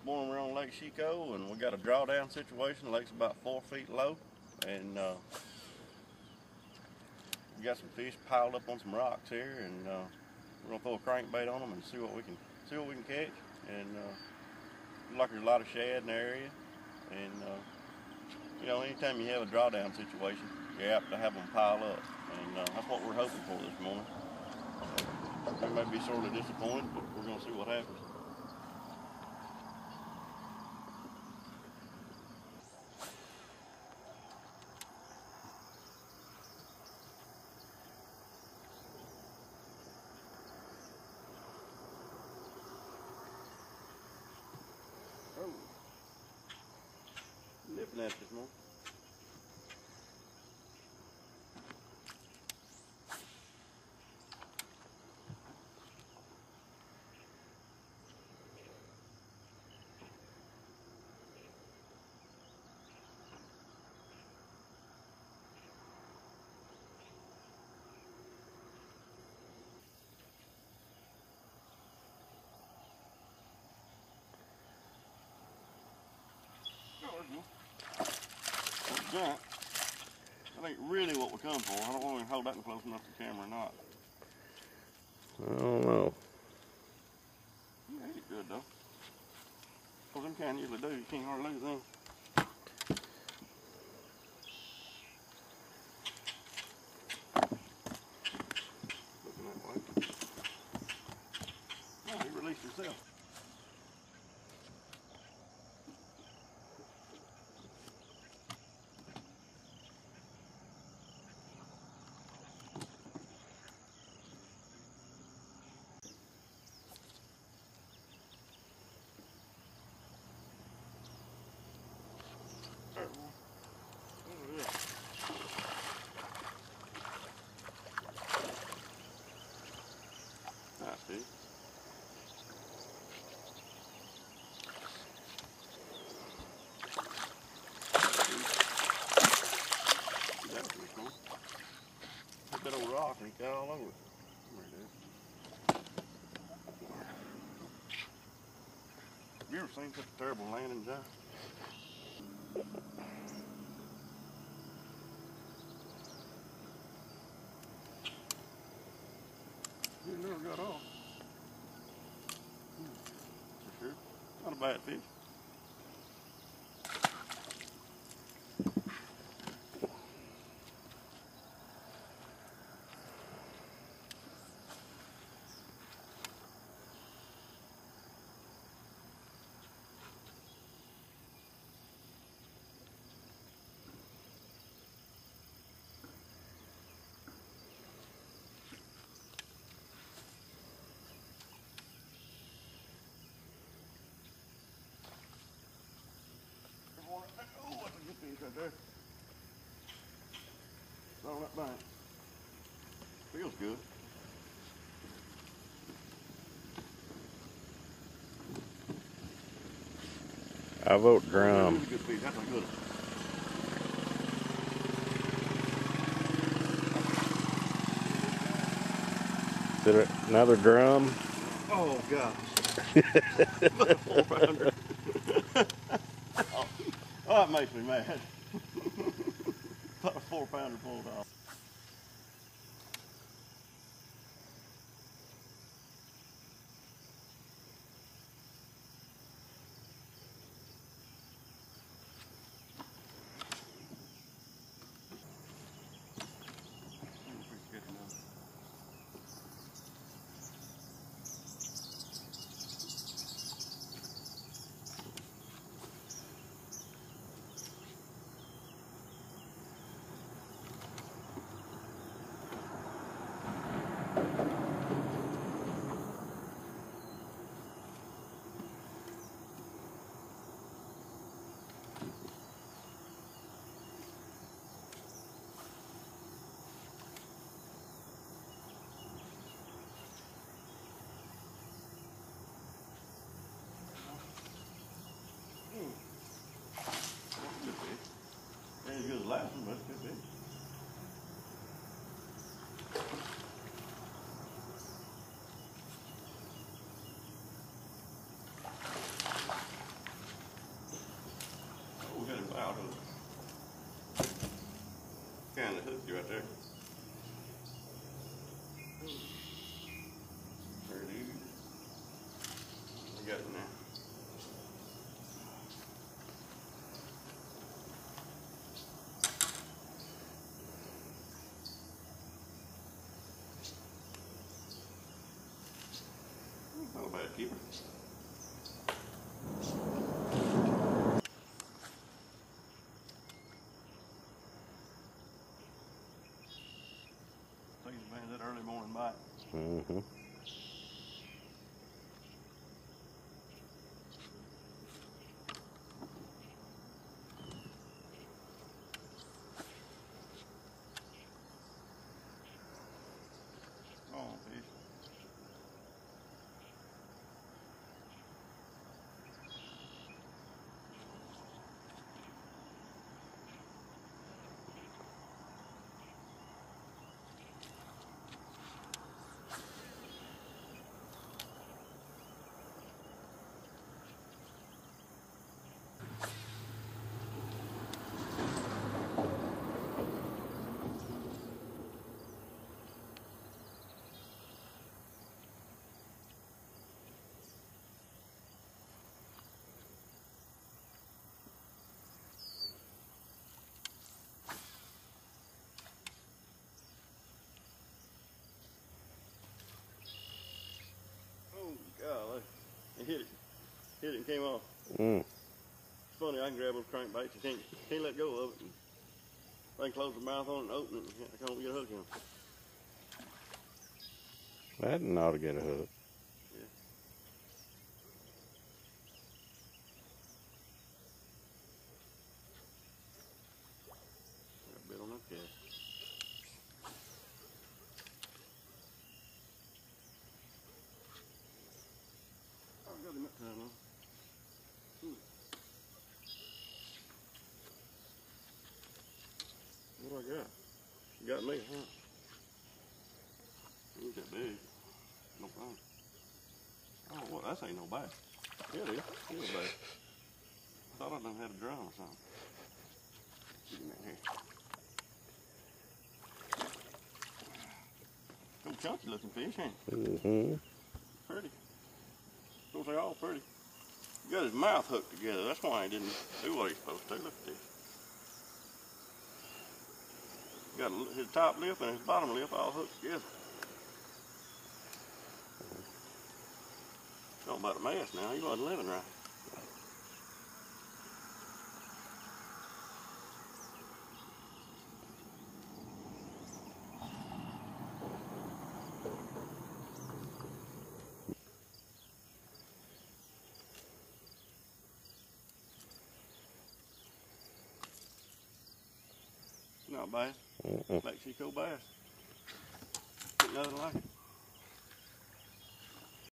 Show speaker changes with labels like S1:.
S1: morning we're on Lake Chico, and we got a drawdown situation. The lake's about 4 feet low, and we got some fish piled up on some rocks here, and we're gonna throw a crankbait on them and see what we can catch. And looks like there's a lot of shad in the area, and you know, anytime you have a drawdown situation, you're apt to have them pile up, and that's what we're hoping for this morning. We may be sort of disappointed, but we're gonna see what happens. Oh, nipping at this morning. That's giant. That ain't really what we come for. I don't want to hold that one close enough to the camera or not.
S2: I don't know.
S1: Yeah, he's good though. Cause them can usually do. You can't hardly lose them. Looking that way. Oh, he released himself. Nice, dude. That was pretty cool. Hit that old rock and he got all over it. There it is. Have you ever seen such a terrible landing, John? You never got off. For sure. Not a bad fish. Oh, that's a good fish right there. It's on that bank. Feels good.
S2: I vote drum.
S1: That's a good fish. That's a good one.
S2: Is it another drum?
S1: Oh, gosh. About a 4-pounder. Oh, that makes me mad. About a 4-pounder pulled off. you got in there? Not a bad keeper. Taking advantage of that early morning bite.
S2: Mm-hmm.
S1: Come on, fish. Oh, golly. It hit it. Hit it and came off.
S2: Mm.
S1: It's funny, I can grab those crankbaits. You can't let go of it. And I can close the mouth on it and open it. And I can't get a hook in.
S2: That ought to get a hook.
S1: Yeah. Got a bit on that cast. I got him that time though. What do I got? You got me, huh? He ain't that big. No problem. Oh, what? That ain't no bass. Yeah, it is. It is a bass. I thought I done had a drum or something. Get him in here. Some chunky looking fish, ain't it?
S2: Mm-hmm.
S1: Pretty. Of course, they all pretty. He got his mouth hooked together. That's why he didn't do what he's supposed to. Look at this. Got his top lip and his bottom lip all hooked together. Talking about a mess now. He wasn't living right. Not bad.
S2: Mm-mm.
S1: Mexico bass. Ain't nothing like it.